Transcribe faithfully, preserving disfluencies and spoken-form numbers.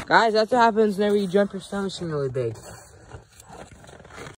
Guys, that's what happens whenever you jump your snow machine really big.